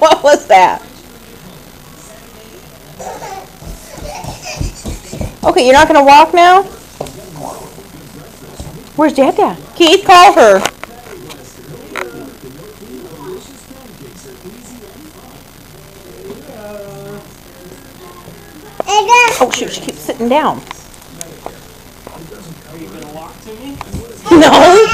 What was that? Okay, you're not gonna walk now? Where's Dad? Keith, call her. Oh shoot, she keeps sitting down. Are you gonna walk to me? No.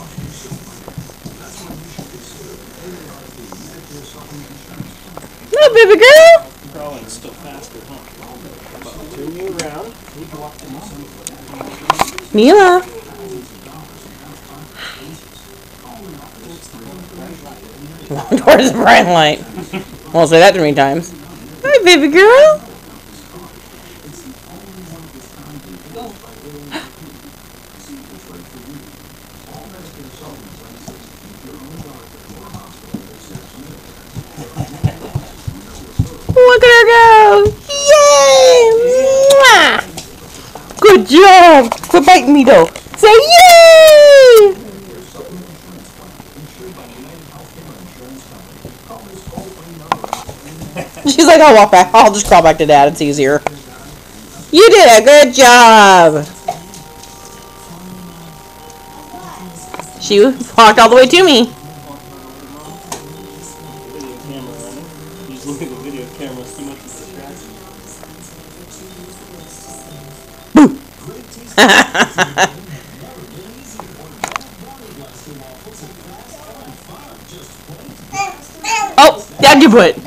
No, baby girl. Crawling is still faster, huh? But turn you around. You can walk to me. Mila. Towards the bright light. Won't say that too many times. Hi, baby girl. Look at her go! Yay! Mwah! Good job! Quit biting me though. Say yay! She's like, I'll walk back. I'll just crawl back to Dad. It's easier. You did a good job. She walked all the way to me. He's looking at the video camera too much of a distraction. Oh, Dad, you put.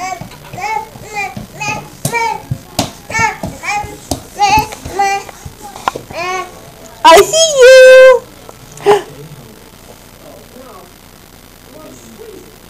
I see you.